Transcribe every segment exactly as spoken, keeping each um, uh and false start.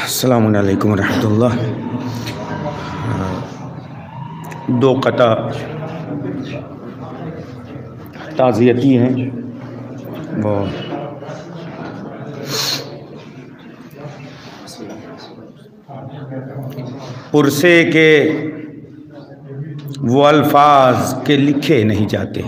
अस्सलामु अलैकुम रहमतुल्लाह। दो कता ताज़ियती हैं वो पुरसे के वो अल्फाज के लिखे नहीं जाते,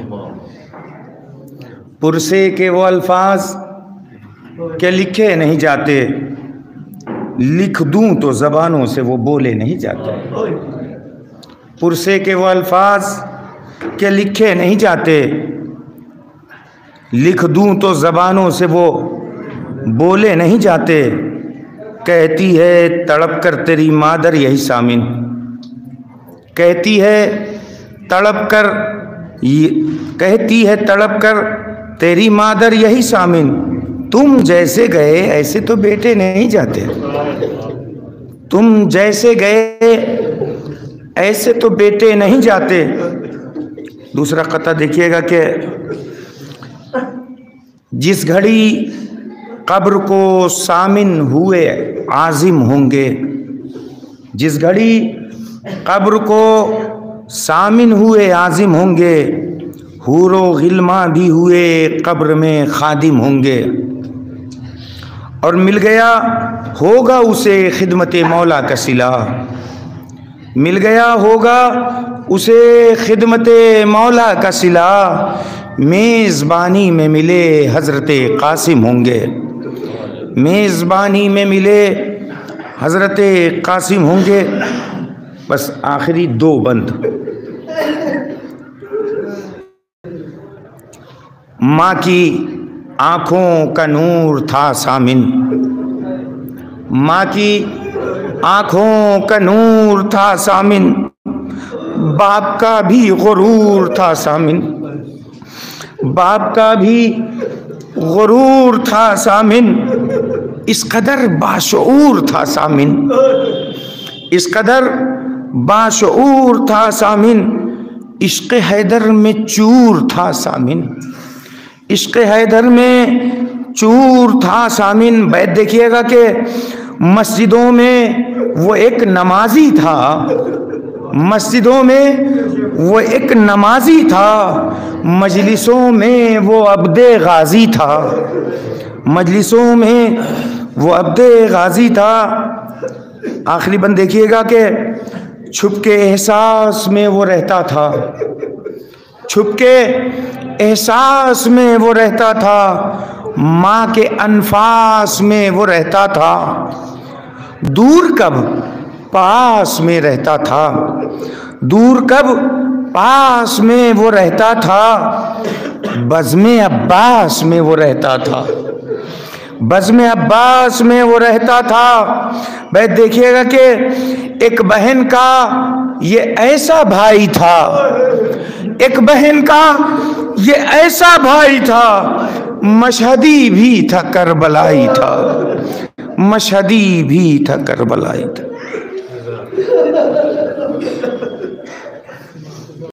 पुरसे के वो अल्फाज के लिखे नहीं जाते, लिख दूं तो ज़बानों से वो बोले नहीं जाते। पुरसे के वो अल्फाज के लिखे नहीं जाते, लिख दूं तो ज़बानों से वो बोले नहीं जाते। कहती है तड़प कर तेरी मादर यही सामिन, कहती है तड़प कर ये कहती है तड़प कर तेरी मादर यही सामिन। तुम जैसे गए ऐसे तो बेटे नहीं जाते, तुम जैसे गए ऐसे तो बेटे नहीं जाते। दूसरा कता देखिएगा कि जिस घड़ी कब्र को सामिन हुए आजिम होंगे, जिस घड़ी कब्र को सामिन हुए आजिम होंगे, हूरो गिल्मा भी हुए कब्र में खादिम होंगे। और मिल गया होगा उसे खिदमत मौला का सिला, मिल गया होगा उसे खिदमत मौला का सिला। मेज़बानी में मिले हज़रत कासिम होंगे, मेज़बानी में मिले हज़रत कासिम होंगे। बस आखिरी दो बंद। माँ की आँखों का नूर था सामिन, माँ की आँखों का नूर था सामिन। बाप का भी गुरूर था सामिन, बाप का भी गुरूर था सामिन। इस कदर बाशऊर था सामिन, इस कदर बाशऊर था सामिन। इश्क़ हैदर में चूर था सामिन, इश्क़ हैदर में चूर था सामिन। बैठ देखिएगा कि मस्जिदों में वो एक नमाजी था, मस्जिदों में वो एक नमाजी था, मजलिसों में वो अब्दे गाजी था, मजलिसों में वो अब्दे गाजी था। आखिरी बंद देखिएगा कि छुप के एहसास में वो रहता था, छुप के एहसास में वो रहता था, माँ के अनफास में वो रहता था। दूर कब पास में रहता था, दूर कब पास में वो रहता था। बज़्म अब्बास में वो रहता था, बज़्म अब्बास में वो रहता था। भाई देखिएगा कि एक बहन का ये ऐसा भाई था, एक बहन का ये ऐसा भाई था, मशहदी भी था करबलाई था, मशहदी भी था करबलाई था।